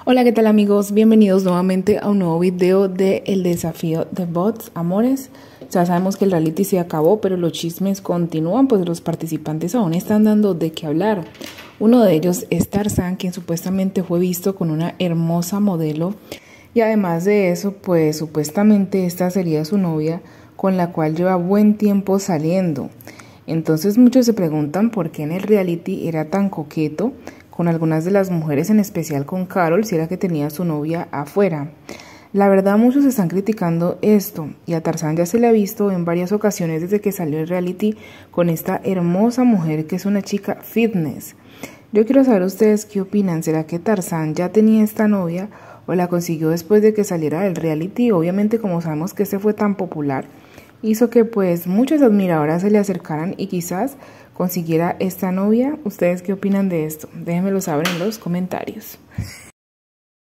Hola, ¿qué tal amigos? Bienvenidos nuevamente a un nuevo video de El Desafío de Bots, amores. Ya sabemos que el reality se acabó, pero los chismes continúan, pues los participantes aún están dando de qué hablar. Uno de ellos es Tarzán, quien supuestamente fue visto con una hermosa modelo. Y además de eso, pues supuestamente esta sería su novia, con la cual lleva buen tiempo saliendo. Entonces muchos se preguntan por qué en el reality era tan coqueto con algunas de las mujeres, en especial con Carol, si era que tenía a su novia afuera. La verdad, muchos están criticando esto, y a Tarzán ya se le ha visto en varias ocasiones desde que salió el reality con esta hermosa mujer que es una chica fitness. Yo quiero saber ustedes qué opinan. ¿Será que Tarzán ya tenía esta novia o la consiguió después de que saliera del reality? Obviamente, como sabemos que este fue tan popular, hizo que pues muchas admiradoras se le acercaran y quizás consiguiera esta novia. ¿Ustedes qué opinan de esto? Déjenmelo saber en los comentarios.